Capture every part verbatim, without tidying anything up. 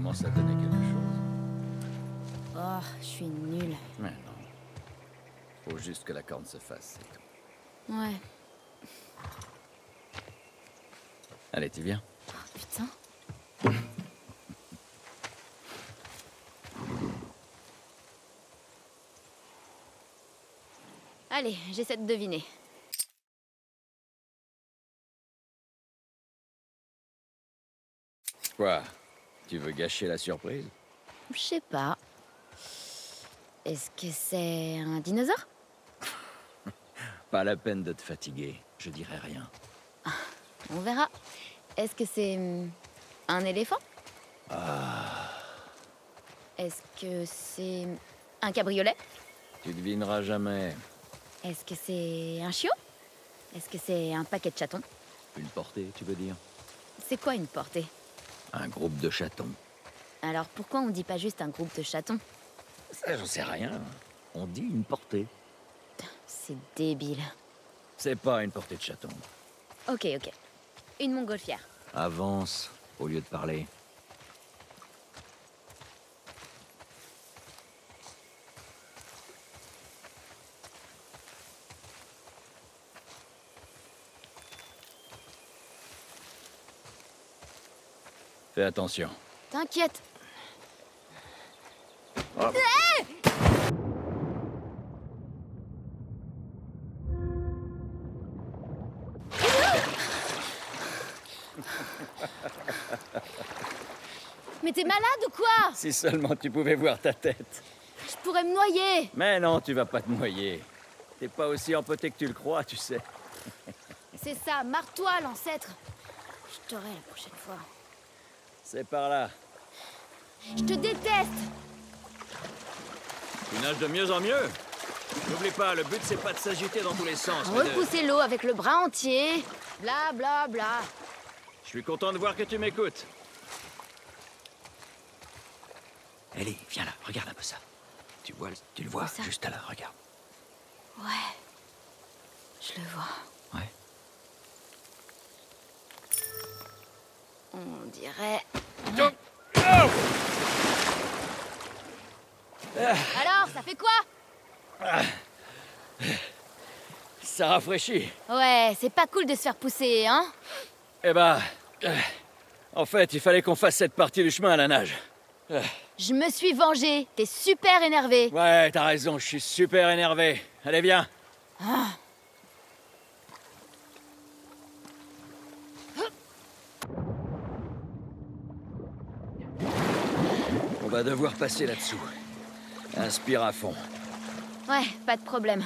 commence à donner quelque chose. Oh, je suis nulle. Mais non. Faut juste que la corne se fasse, c'est tout. Ouais. Allez, tu viens? Oh, putain. Allez, j'essaie de deviner. Quoi? Tu veux gâcher la surprise? Je sais pas. Est-ce que c'est un dinosaure? Pas la peine de te fatiguer, je dirai rien. On verra. Est-ce que c'est hum, un éléphant? Ah, Est-ce que c'est un cabriolet? tu devineras jamais. Est-ce que c'est un chiot? Est-ce que c'est un paquet de chatons? Une portée, tu veux dire? C'est quoi une portée? Un groupe de chatons. Alors pourquoi on dit pas juste un groupe de chatons? Ça, j'en sais rien. On dit une portée. C'est débile. C'est pas une portée de chatons. Ok, ok. Une montgolfière. Avance, au lieu de parler. Fais attention. T'inquiète. Oh. Mais t'es malade ou quoi? Si seulement tu pouvais voir ta tête. Je pourrais me noyer. Mais non, tu vas pas te noyer. T'es pas aussi empoté que tu le crois, tu sais. C'est ça, marre-toi, l'ancêtre. Je t'aurai la prochaine fois. C'est par là. Je te déteste. Tu nages de mieux en mieux. N'oublie pas, le but c'est pas de s'agiter dans tous les sens. mais de- Repousser l'eau avec le bras entier. Bla bla bla. Je suis content de voir que tu m'écoutes. Ellie, viens là, regarde un peu ça. Tu vois, tu le vois Où ça? juste là, regarde. Ouais. Je le vois. Ouais. On dirait... Alors, ça fait quoi? Ça rafraîchit. Ouais, c'est pas cool de se faire pousser, hein? Eh ben, euh, en fait, il fallait qu'on fasse cette partie du chemin à la nage. Euh, Je me suis vengée. T'es super énervé. Ouais, t'as raison, je suis super énervé. Allez, viens. Ah. On va devoir passer là-dessous. Inspire à fond. Ouais, pas de problème.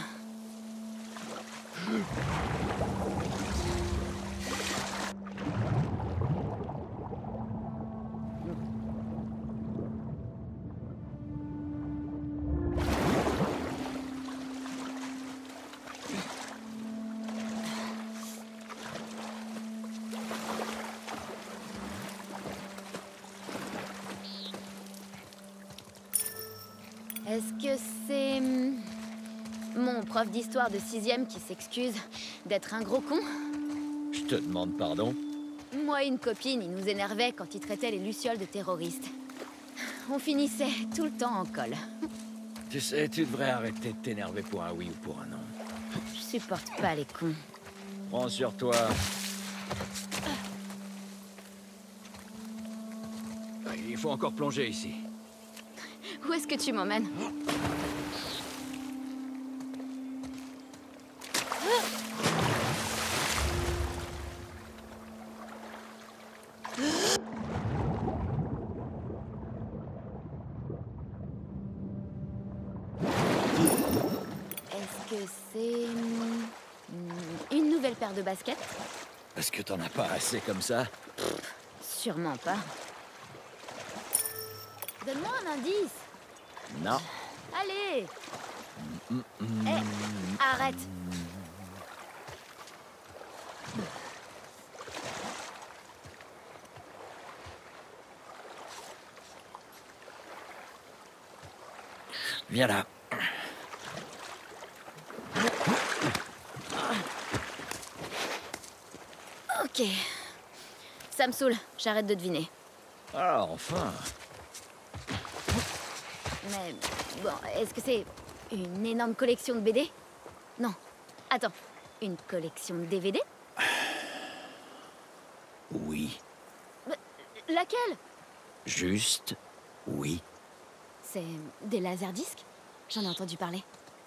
Est-ce que c'est... hum, mon prof d'histoire de sixième qui s'excuse d'être un gros con? Je te demande pardon. Moi et une copine, il nous énervait quand il traitait les lucioles de terroristes. On finissait tout le temps en colle. Tu sais, tu devrais arrêter de t'énerver pour un oui ou pour un non. Je supporte pas les cons. Prends sur toi. Il faut encore plonger ici. Où est-ce que tu m'emmènes? Est-ce que c'est... hum, une nouvelle paire de baskets? Est-ce que t'en as pas assez comme ça? Sûrement pas. Donne-moi un indice. Non. Allez. Hé, arrête. Viens là. Ok. Ça me saoule, j'arrête de deviner. Ah, enfin. Mais bon, est-ce que c'est une énorme collection de B D? Non. Attends, une collection de D V D? Oui. Laquelle? Juste oui. C'est des laserdiscs? J'en ai entendu parler.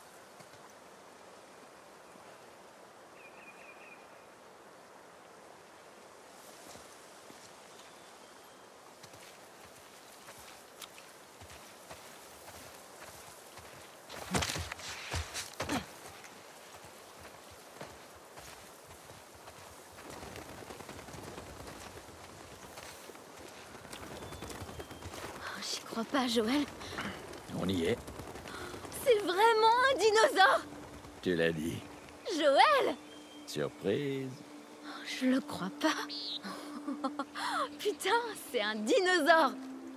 Oh, j'y crois pas, Joël. On y est. C'est vraiment un dinosaure! Tu l'as dit. Joël! Surprise. Je le crois pas. Putain, c'est un dinosaure!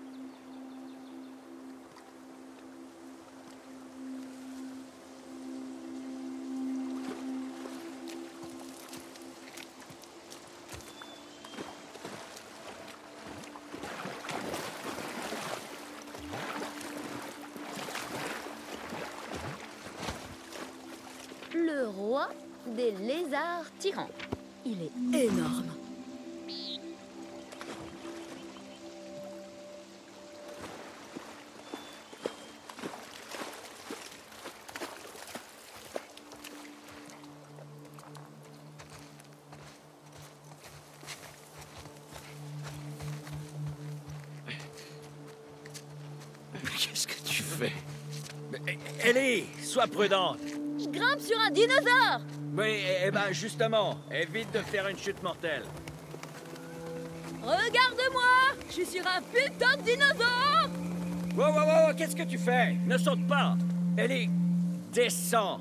Le roi des lézards tyrans. Il est énorme. Qu'est-ce que tu fais? Mais, Ellie, sois prudente. Je grimpe sur un dinosaure! Oui, eh ben justement, évite de faire une chute mortelle. Regarde-moi! Je suis sur un putain de dinosaure! Wow, wow, wow, qu'est-ce que tu fais? Ne saute pas. Ellie, descends.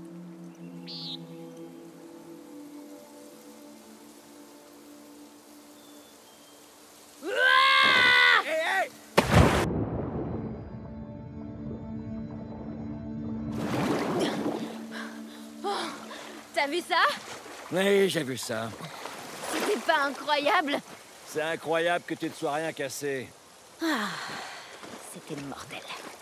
Hey, hey! T'as vu ça? Oui, j'ai vu ça. C'était pas incroyable? C'est incroyable que tu ne sois rien cassé. Ah, c'était mortel.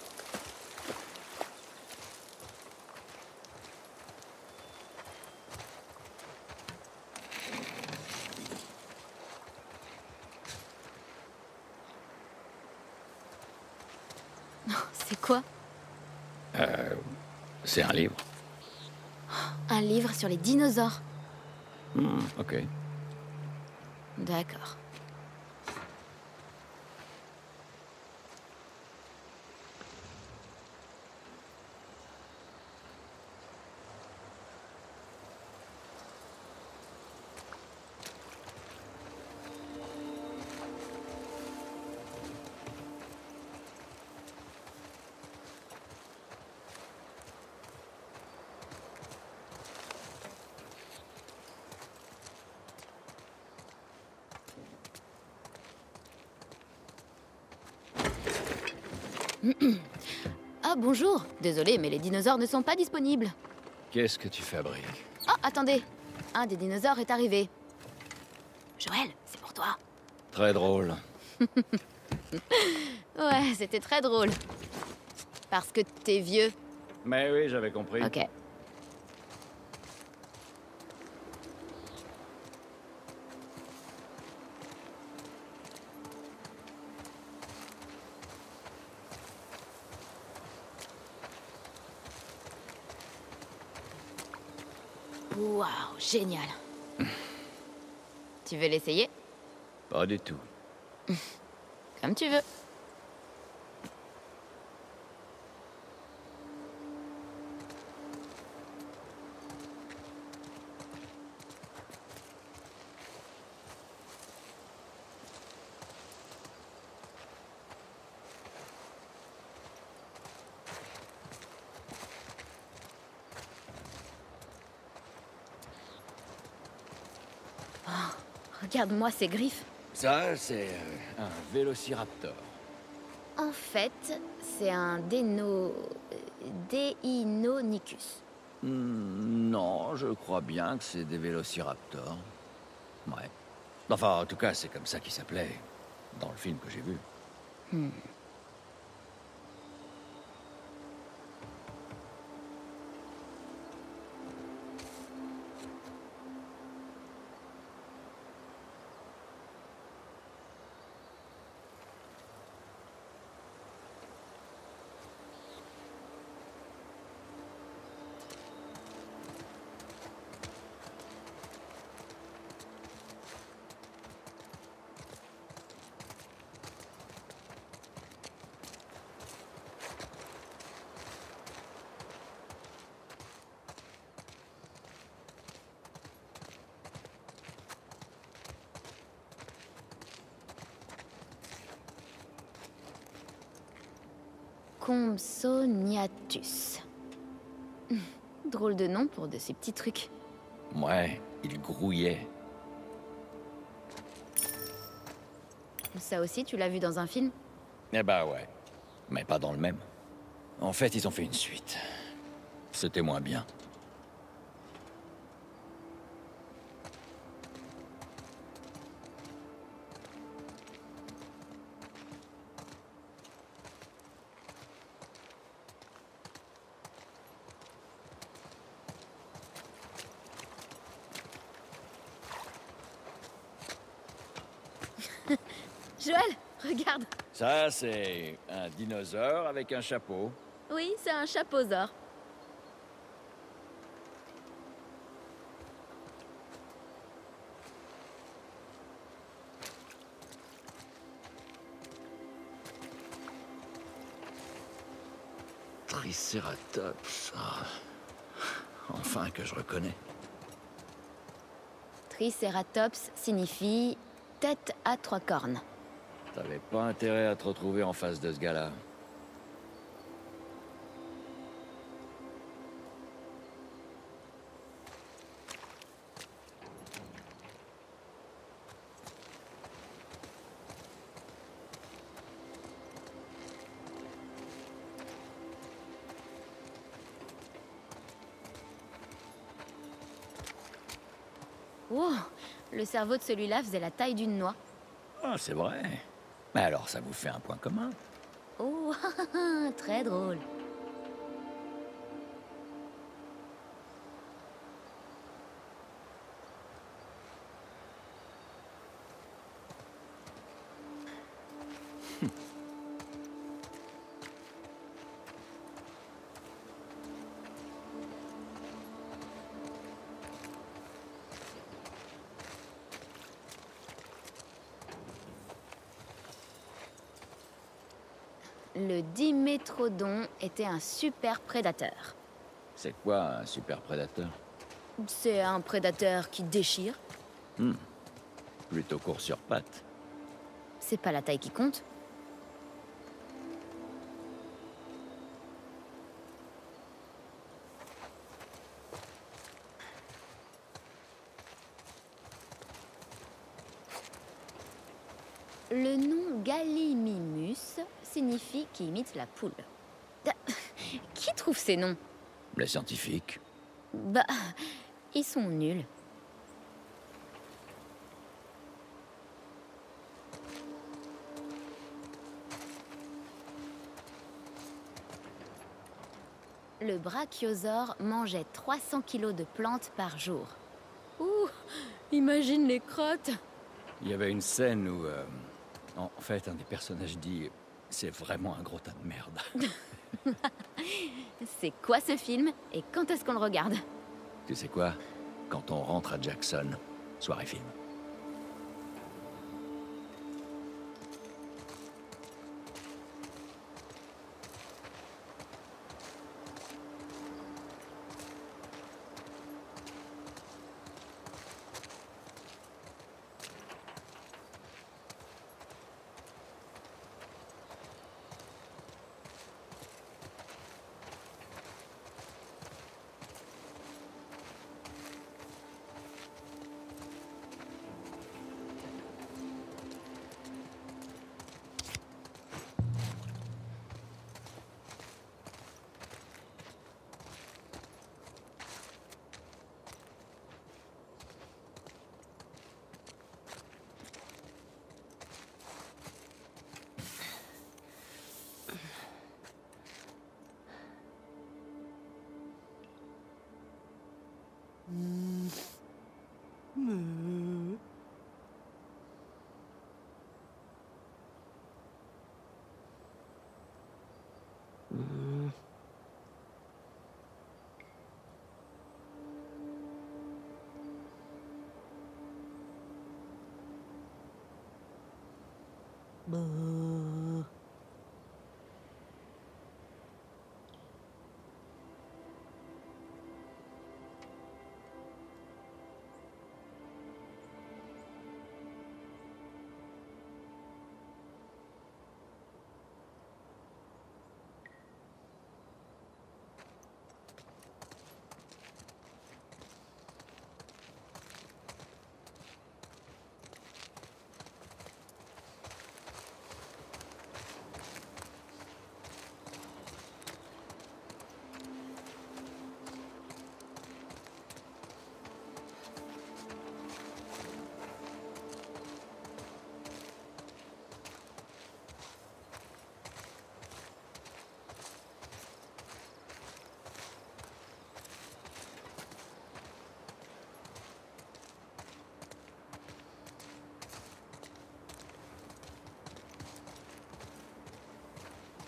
C'est quoi? Euh, c'est un livre. Un livre sur les dinosaures. Hmm, ok. D'accord. Ah, bonjour. Désolé, mais les dinosaures ne sont pas disponibles. Qu'est-ce que tu fabriques? Oh, attendez. Un des dinosaures est arrivé. Joël, c'est pour toi. Très drôle. Ouais, c'était très drôle. Parce que t'es vieux. Mais oui, j'avais compris. Ok. Waouh, génial. Tu veux l'essayer? Pas du tout. Comme tu veux. Oh, regarde-moi ces griffes. Ça, c'est euh, un vélociraptor. En fait, c'est un déno... Deinonychus. Hmm, non, je crois bien que c'est des vélociraptors. Ouais. Enfin, en tout cas, c'est comme ça qu'il s'appelait dans le film que j'ai vu. Hmm. Compsognathus. Drôle de nom pour de ces petits trucs. Ouais, il grouillait. Ça aussi, tu l'as vu dans un film? Eh bah ouais, mais pas dans le même. En fait, ils ont fait une suite. C'était moins bien. Joël, regarde. Ça, c'est un dinosaure avec un chapeau. Oui, c'est un chapeausaure. Triceratops. Ah. Enfin que je reconnais. Triceratops signifie tête à trois cornes. T'avais pas intérêt à te retrouver en face de ce gars-là. Wow, le cerveau de celui-là faisait la taille d'une noix. Ah, c'est vrai. Mais alors, ça vous fait un point commun. Oh, très drôle. Le Dimétrodon était un super prédateur. C'est quoi un super prédateur? C'est un prédateur qui déchire. Hmm. Plutôt court sur pattes. C'est pas la taille qui compte. Le nom Gallimimus signifie qui imite la poule. Ah, qui trouve ces noms? Les scientifiques. Bah, ils sont nuls. Le brachiosaure mangeait trois cents kilos de plantes par jour. Ouh, imagine les crottes. Il y avait une scène où, euh, en fait, un des personnages dit « C'est vraiment un gros tas de merde ». C'est quoi ce film et quand est-ce qu'on le regarde? Tu sais quoi? Quand on rentre à Jackson, soirée film.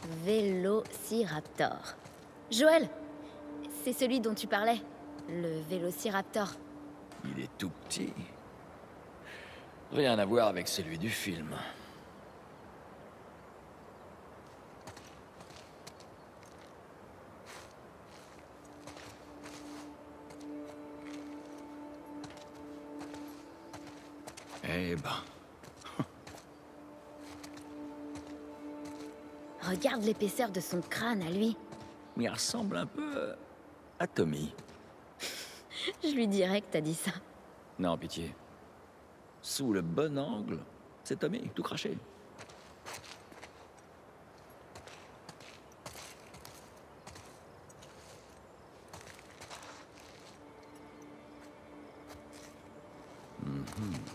Vélociraptor. Joël, c'est celui dont tu parlais. Le Vélociraptor. Il est tout petit. Rien à voir avec celui du film. Eh ben... Regarde l'épaisseur de son crâne à lui. Il ressemble un peu à Tommy. Je lui dirais que t'as dit ça. Non, pitié. Sous le bon angle, c'est Tommy, tout craché. Mm-hmm.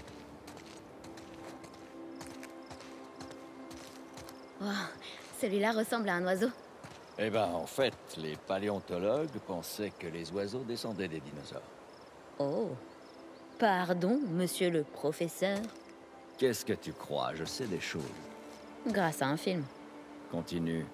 Oh, celui-là ressemble à un oiseau. Eh ben, en fait, les paléontologues pensaient que les oiseaux descendaient des dinosaures. Oh. Pardon, monsieur le professeur. Qu'est-ce que tu crois? Je sais des choses. Grâce à un film. Continue.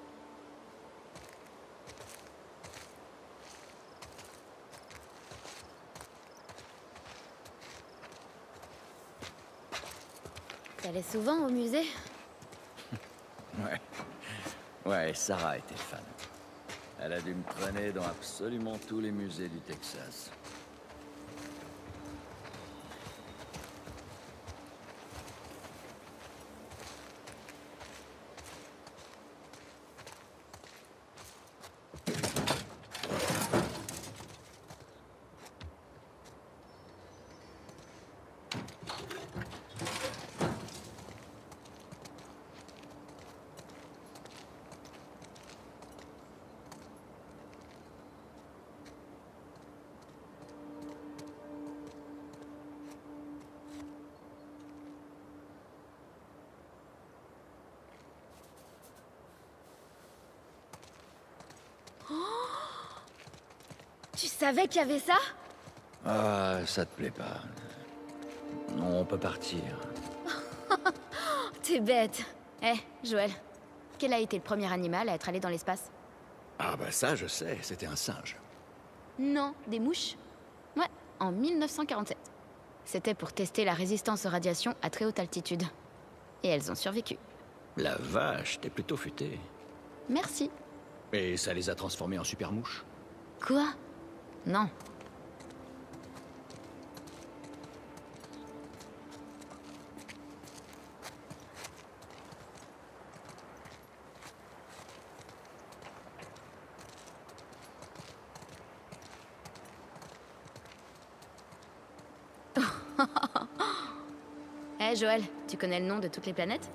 T'allais souvent au musée? Ouais. Ouais, Sarah était fan. Elle a dû me traîner dans absolument tous les musées du Texas. Tu savais qu'il y avait ça? Ah, ça te plaît pas. Non, on peut partir. T'es bête. Eh, Joël, quel a été le premier animal à être allé dans l'espace? Ah bah ça, je sais, c'était un singe. Non, des mouches. Ouais, en mille neuf cent quarante-sept. C'était pour tester la résistance aux radiations à très haute altitude. Et elles ont survécu. La vache, t'es plutôt futé. Merci. Et ça les a transformés en super mouches? Quoi? Non. Eh hey, Joël, tu connais le nom de toutes les planètes?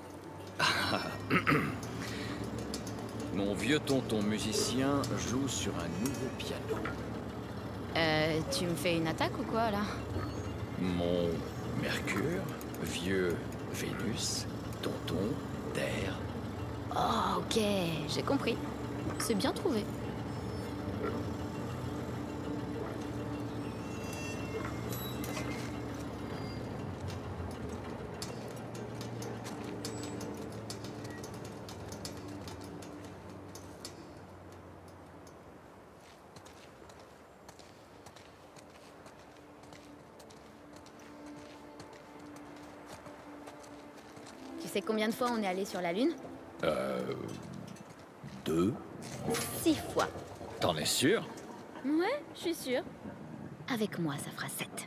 Mon vieux tonton musicien joue sur un nouveau piano. Euh, tu me fais une attaque ou quoi, là? Mon Mercure, vieux Vénus, tonton, Terre. Oh, ok, j'ai compris. C'est bien trouvé. Tu sais combien de fois on est allé sur la Lune? Euh... Deux? Six fois. T'en es sûr? Ouais, je suis sûre. Avec moi, ça fera sept.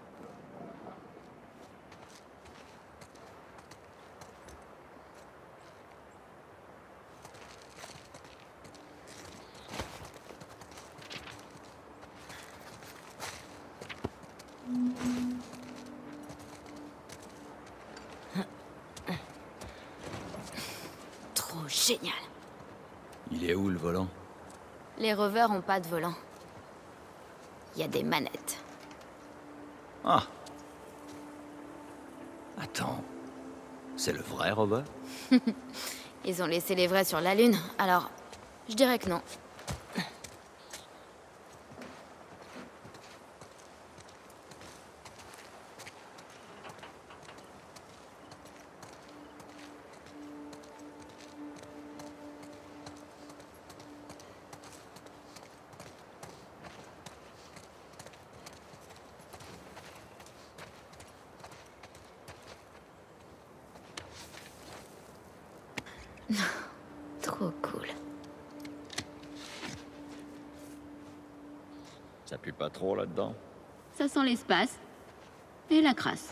Trop génial. Il est où le volant? Les rovers ont pas de volant. Il y a des manettes. Ah. Attends. C'est le vrai rover? Ils ont laissé les vrais sur la Lune, alors je dirais que non. Trop cool. Ça pue pas trop là-dedans? Ça sent l'espace. Et la crasse.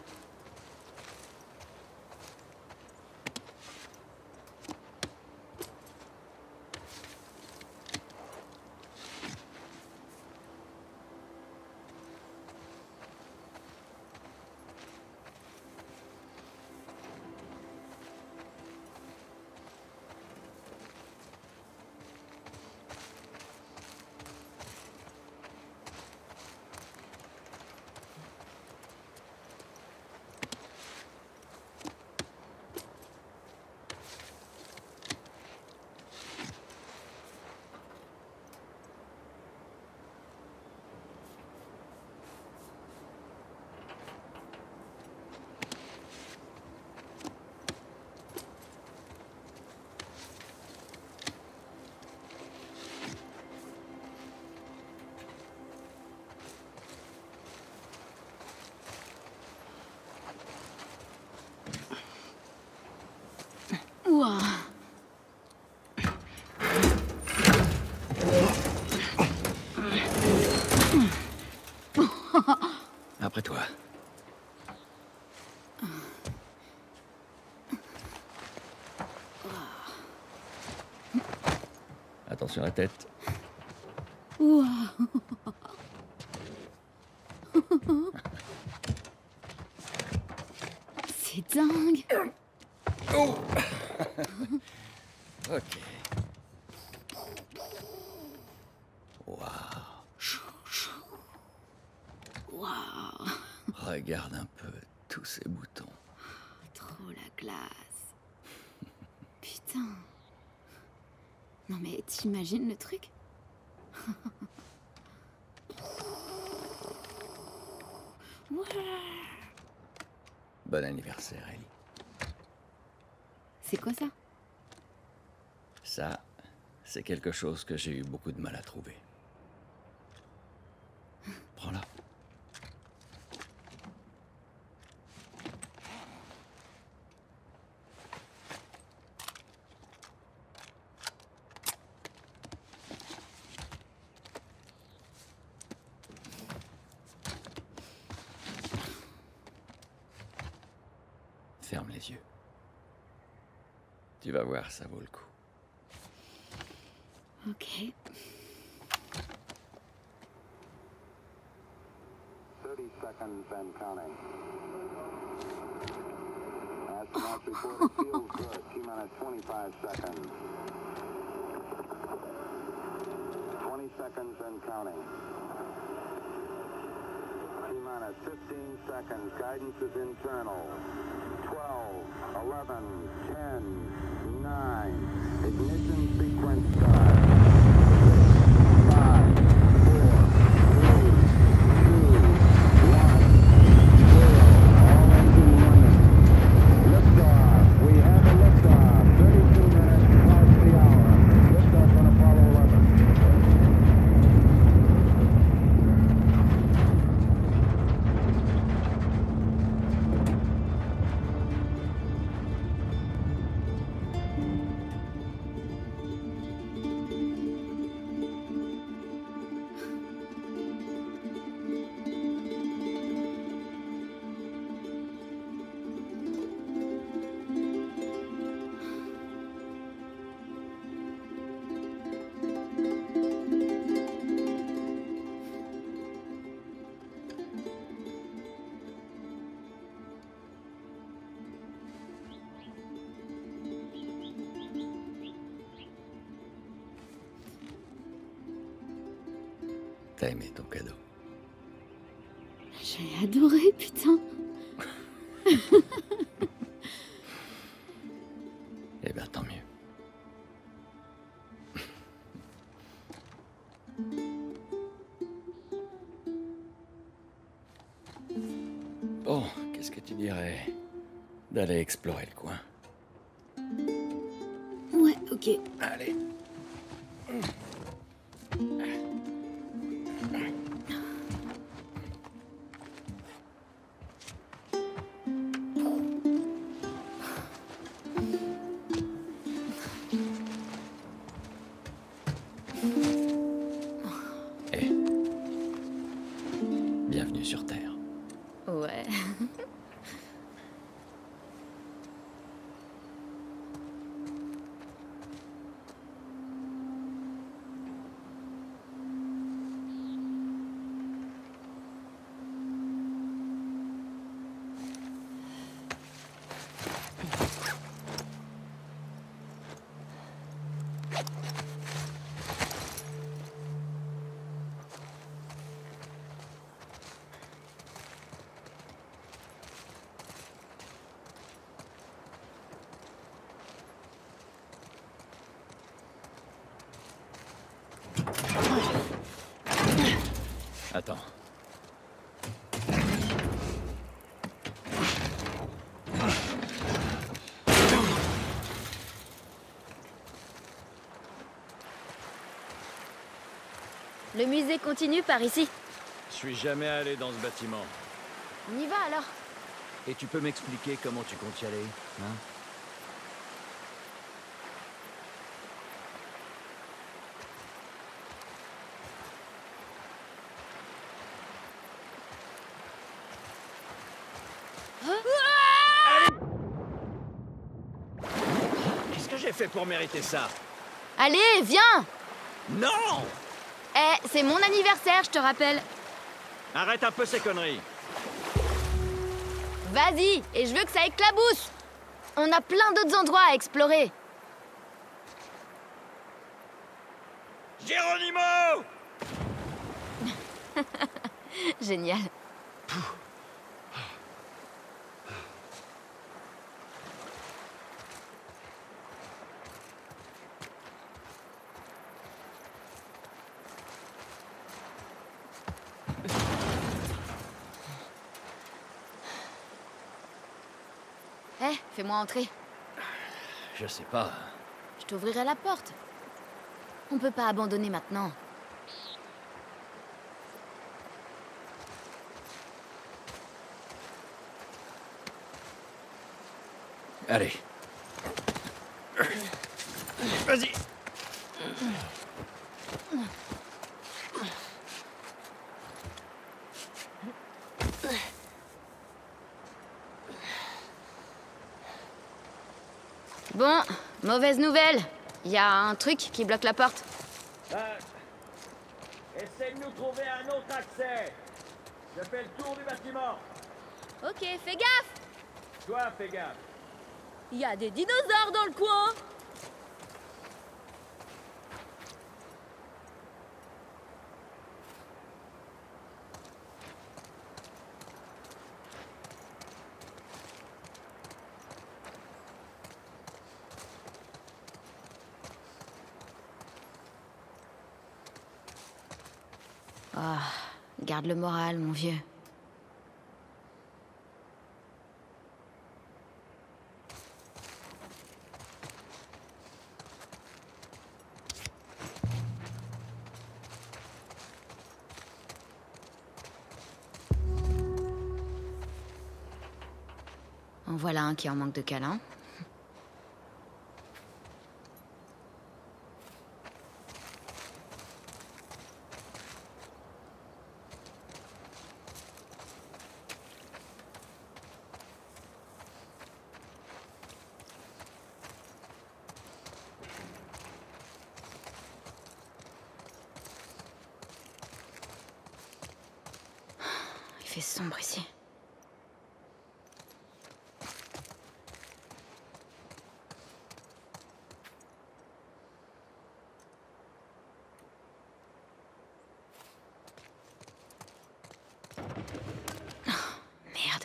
Ouah. Après toi. Attention à la tête. Ouah. C'est dingue. Oh. Ok. Waouh. Waouh. Regarde un peu tous ces boutons. Trop la classe. Putain. Non mais t'imagines le truc? Ouais. Bon anniversaire, Ellie. C'est quoi ça? Ça, c'est quelque chose que j'ai eu beaucoup de mal à trouver. Prends-la. Ferme les yeux. Tu vas voir, ça vaut le coup. Ok. thirty seconds and counting. Astronauts report it feels good. T minus twenty-five seconds. twenty seconds and counting. T minus fifteen seconds. Guidance is internal. twelve, eleven, ten, nine. Ignition sequence start. five, four, three, two, one, zero. All engine running. Liftoff. We have a liftoff. thirty-two minutes past the hour. Liftoff on Apollo eleven. T'as aimé ton cadeau? J'ai adoré, putain. Eh bien, tant mieux. Bon, qu'est-ce que tu dirais d'aller explorer le coin? Ouais, ok. Allez. Attends. Le musée continue par ici. Je suis jamais allé dans ce bâtiment. On y va alors. Et tu peux m'expliquer comment tu comptes y aller, hein? Qu'est-ce que j'ai fait pour mériter ça? Allez, viens! Non! Eh, c'est mon anniversaire, je te rappelle. Arrête un peu ces conneries. Vas-y, et je veux que ça éclabousse. On a plein d'autres endroits à explorer. Geronimo! Génial. Eh, fais-moi entrer. Je sais pas. Je t'ouvrirai la porte. On peut pas abandonner maintenant. Allez. Vas-y. Bon, mauvaise nouvelle. Il y a un truc qui bloque la porte. Euh, essaie de nous trouver un autre accès. Je fais le tour du bâtiment. Ok, fais gaffe. Toi, fais gaffe. Il y a des dinosaures dans le coin. Ah, garde le moral, mon vieux. En voilà un qui en manque de câlin. Il fait sombre ici. Merde.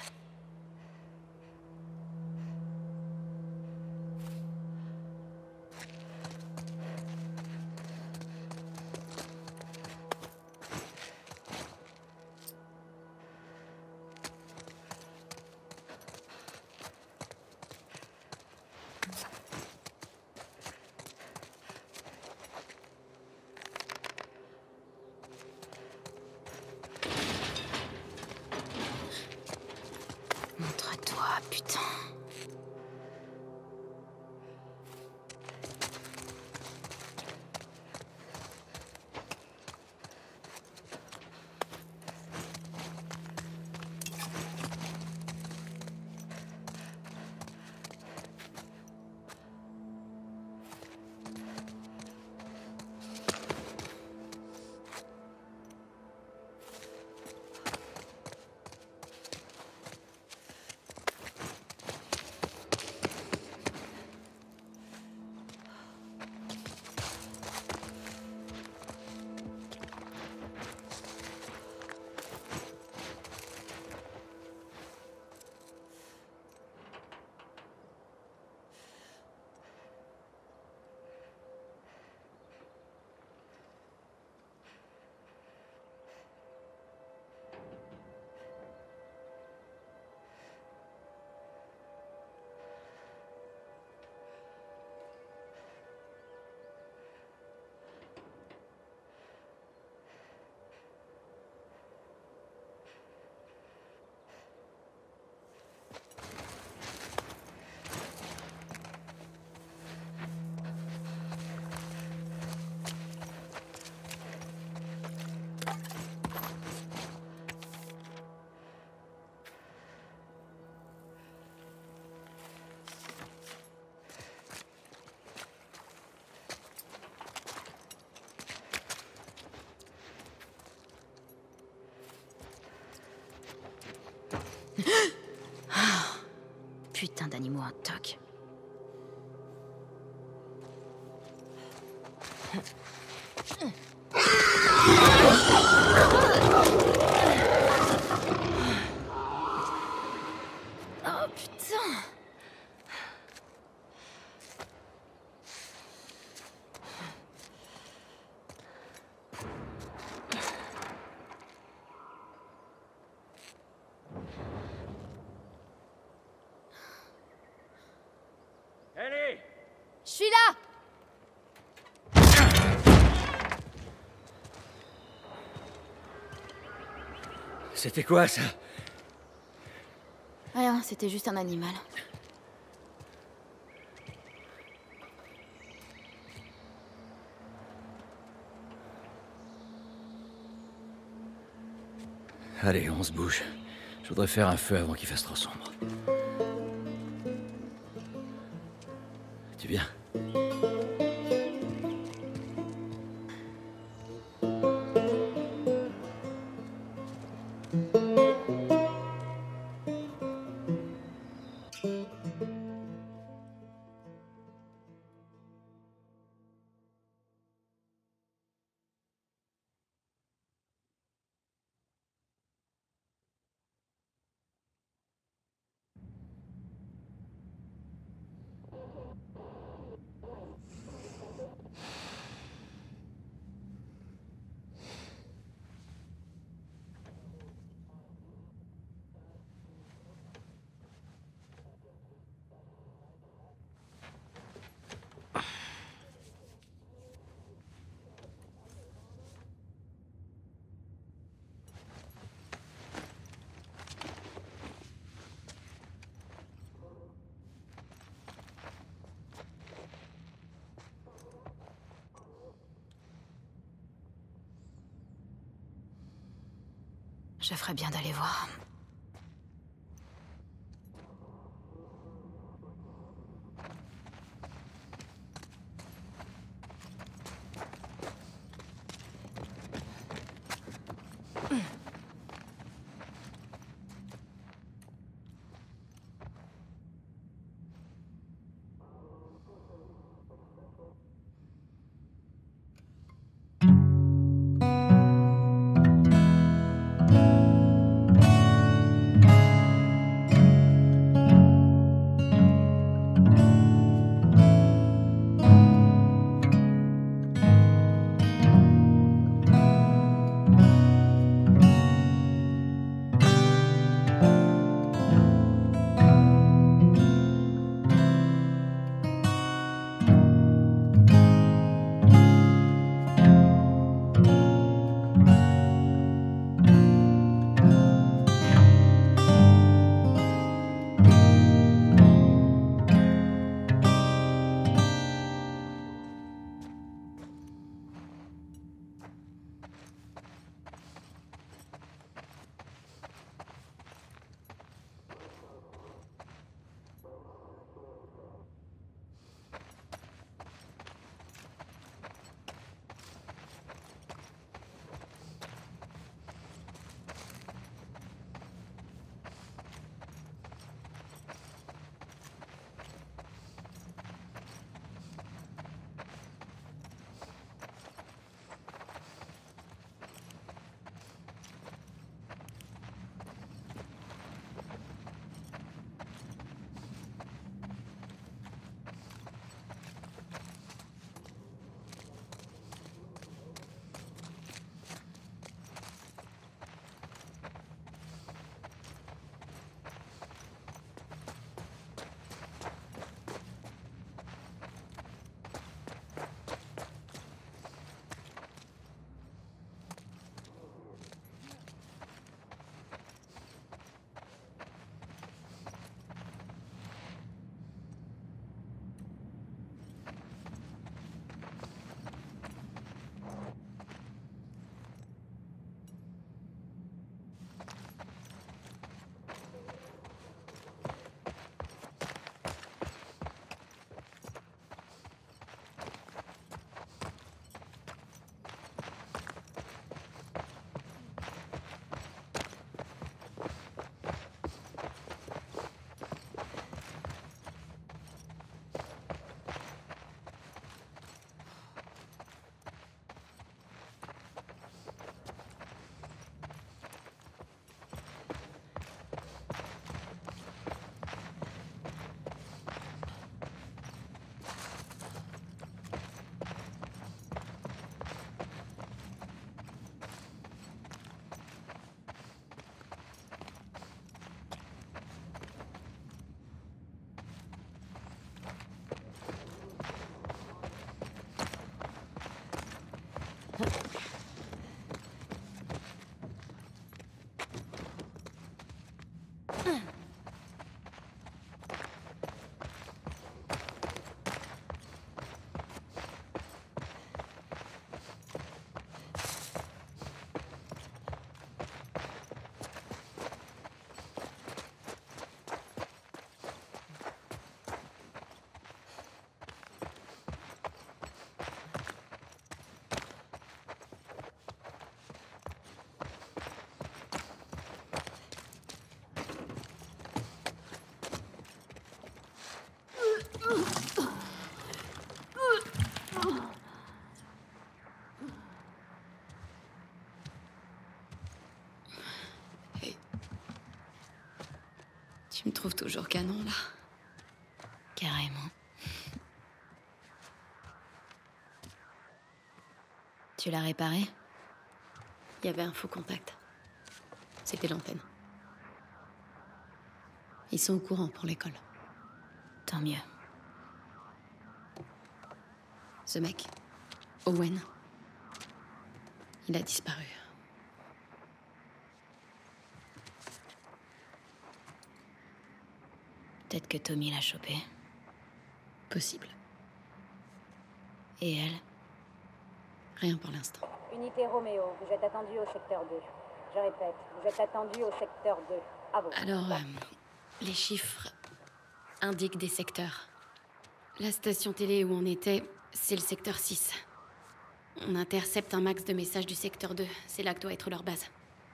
putains d'animaux en toc. Oh putain! Ellie! Je suis là! C'était quoi, ça? Rien, c'était juste un animal. Allez, on se bouge. Je voudrais faire un feu avant qu'il fasse trop sombre. Tu viens? Je ferais bien d'aller voir. Hey. Tu me trouves toujours canon, là? Carrément. Tu l'as réparé? Il y avait un faux contact. C'était l'antenne. Ils sont au courant pour l'école. Tant mieux. Ce mec, Owen, il a disparu. Peut-être que Tommy l'a chopé. Possible. Et elle? Rien pour l'instant. Unité Roméo, vous êtes attendu au secteur deux. Je répète, vous êtes attendu au secteur deux. À vous. Alors, euh, les chiffres indiquent des secteurs. La station télé où on était, c'est le secteur six. On intercepte un max de messages du secteur deux. C'est là que doit être leur base.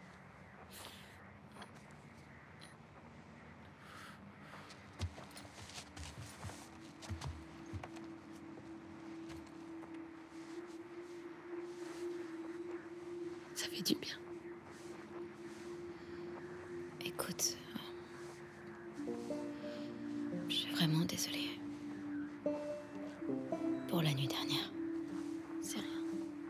Ça fait du bien. Écoute... Je suis vraiment désolée. Pour la nuit dernière. C'est rien.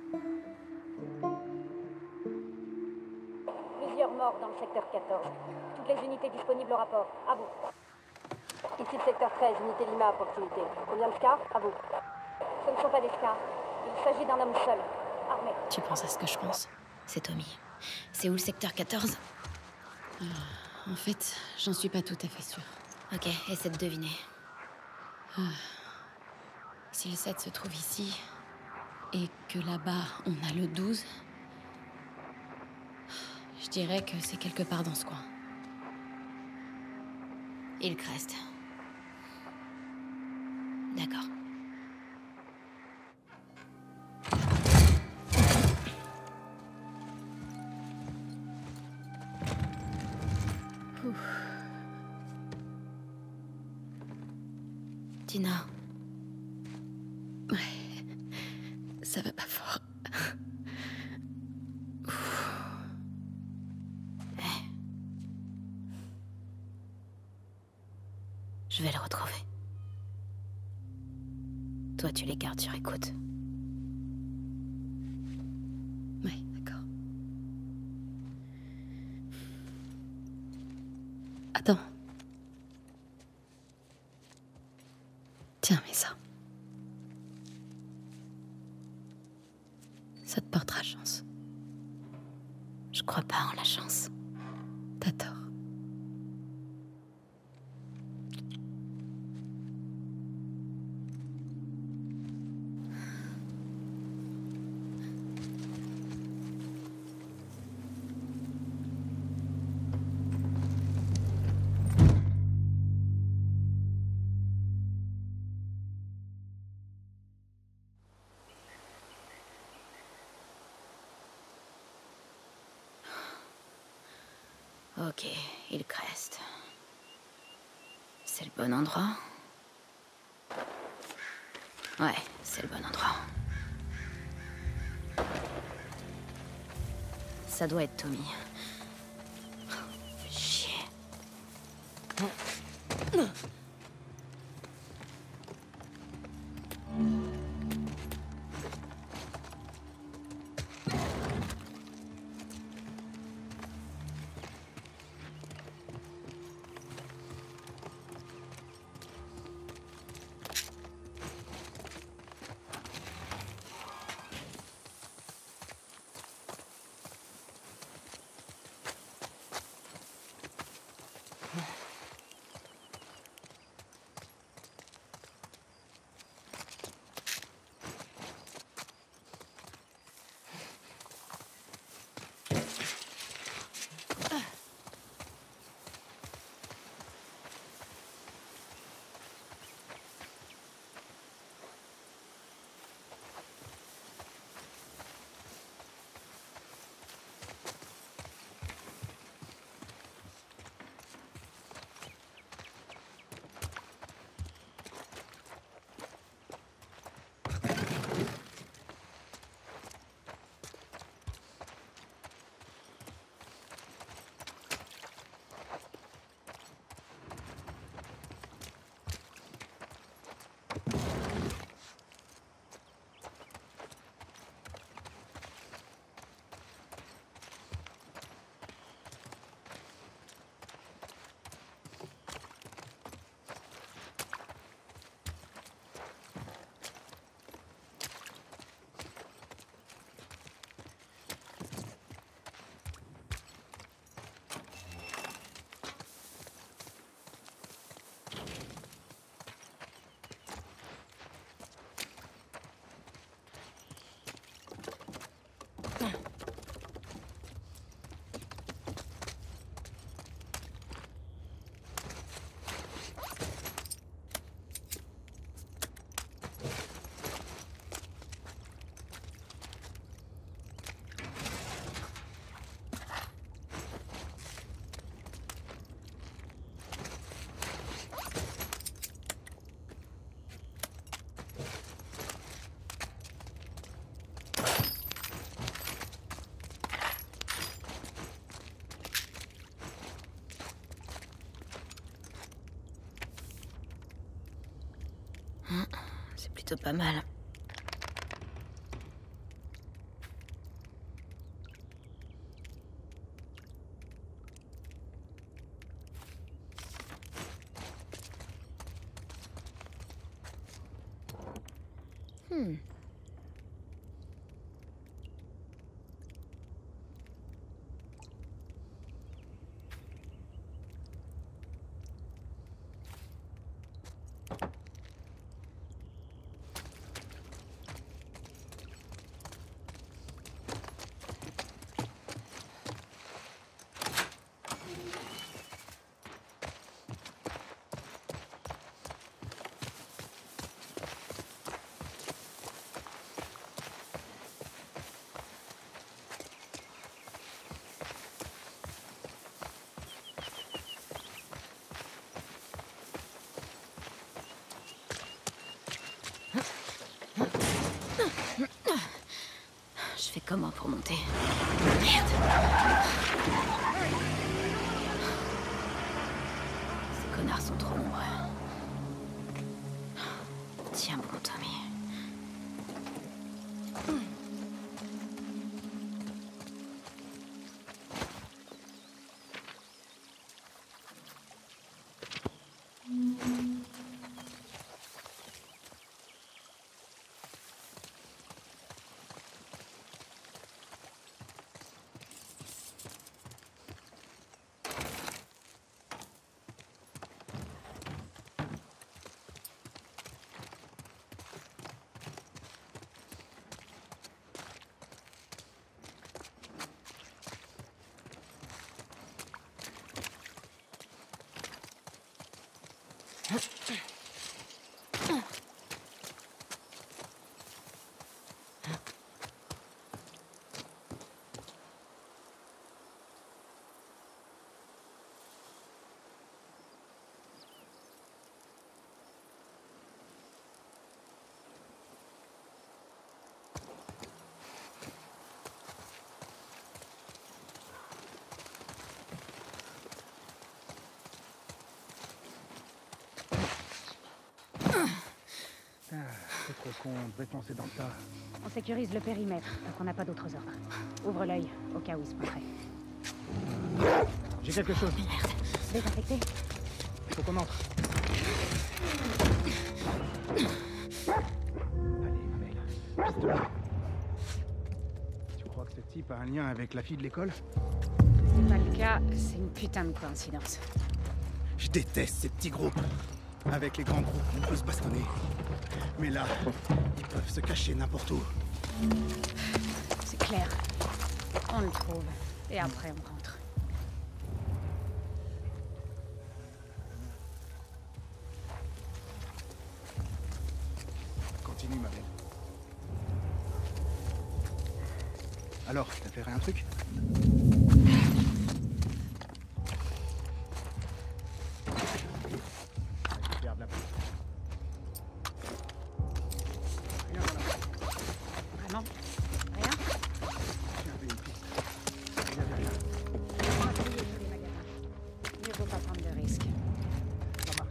Plusieurs morts dans le secteur quatorze. Toutes les unités disponibles au rapport. À vous. Ici le secteur treize, unité Lima à proximité. Combien de scars? À vous. Ce ne sont pas des scars. Il s'agit d'un homme seul, armé. Tu penses à ce que je pense? C'est Tommy. C'est où le secteur quatorze? En fait, j'en suis pas tout à fait sûre. Ok, essaie de deviner. Si le sept se trouve ici, et que là-bas, on a le douze, je dirais que c'est quelque part dans ce coin. Hillcrest. D'accord. Tina. Ouais, ça va pas fort. Hey. Je vais le retrouver. Toi, tu les gardes sur écoute. Ouais, d'accord. Attends. Tiens, mets ça. Ça te portera chance. Je crois pas en la chance. T'as tort. Ok, Hillcrest. C'est le bon endroit? Ouais, c'est le bon endroit. Ça doit être Tommy. Chier. plutôt pas mal. Hmm. Je fais comment pour monter? Merde! Ces connards sont trop nombreux. Tiens bon, Tommy. Ah, c'est trop con, on devrait foncer dans le tas. On sécurise le périmètre, donc on n'a pas d'autres ordres. Ouvre l'œil, au cas où il se pointerait. J'ai quelque chose. Merde. Désinfecté. Faut qu'on entre. Allez, ma belle. Pistolet. Tu crois que ce type a un lien avec la fille de l'école? C'est pas le cas, c'est une putain de coïncidence. Je déteste ces petits groupes. Avec les grands groupes, on peut se bastonner. Mais là, ils peuvent se cacher n'importe où. C'est clair. On le trouve. Et après, on rentre. Continue, ma belle. Alors, t'as fait un truc? Regarde là-bas. Rien dans la... Vraiment? Rien? J'avais une piste. Il y avait rien. On va fouiller tous les magasins. Mieux vaut pas prendre de risques. Ça marche.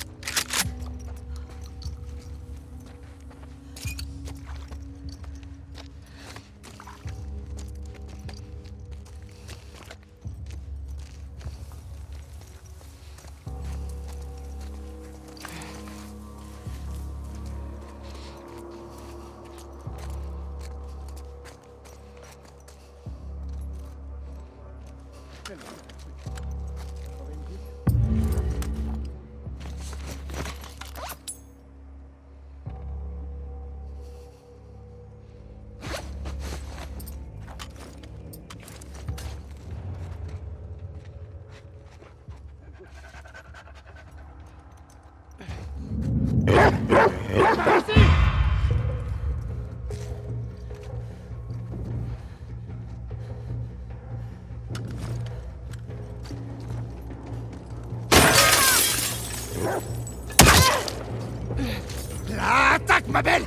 La attaque, ma belle!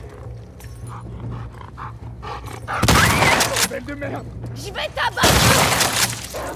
Belle de merde! Je vais t'abattre!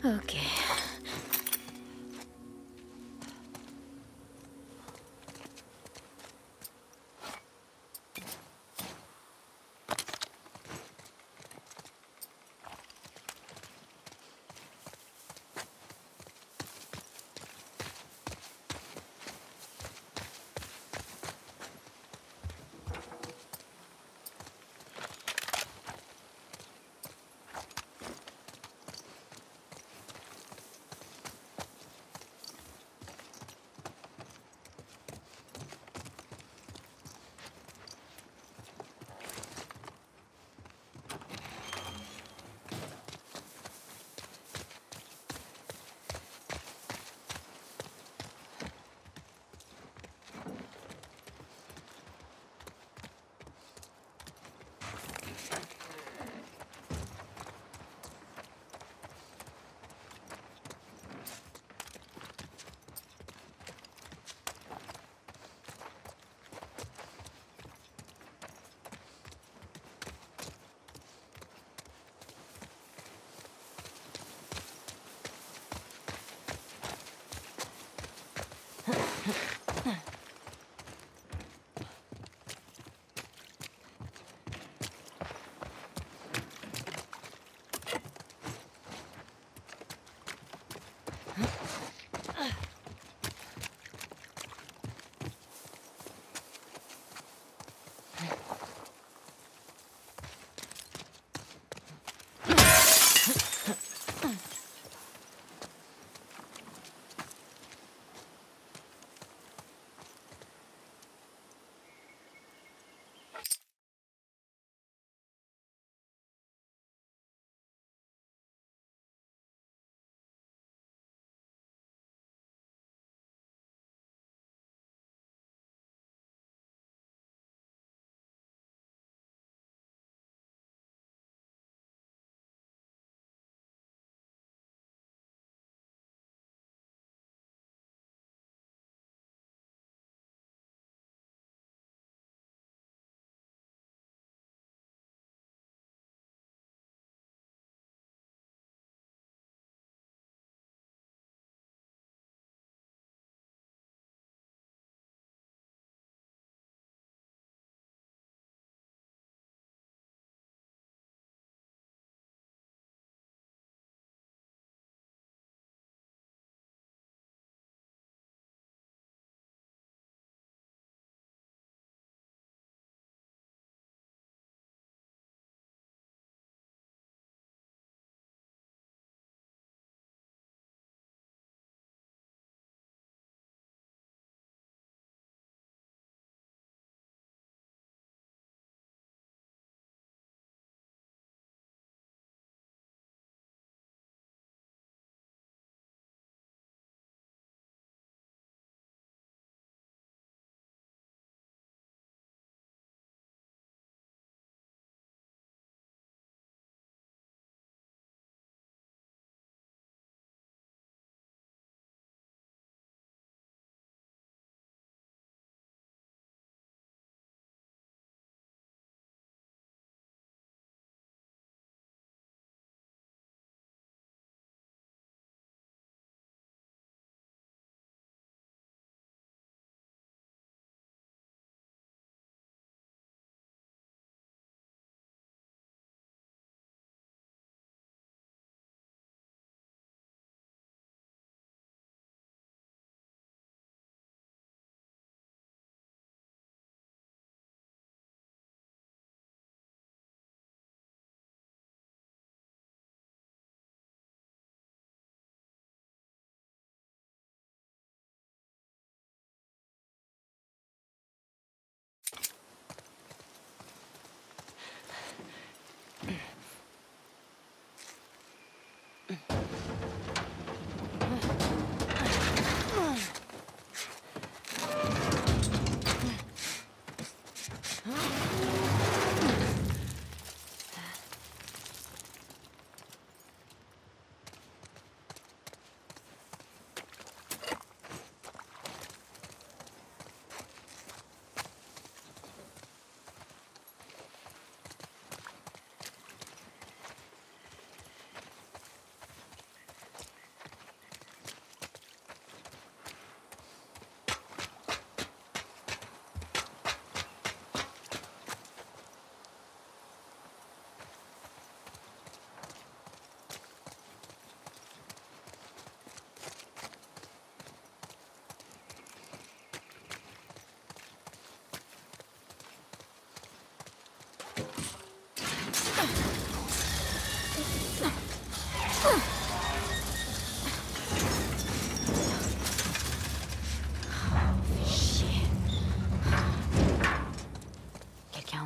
Ok.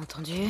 entendu.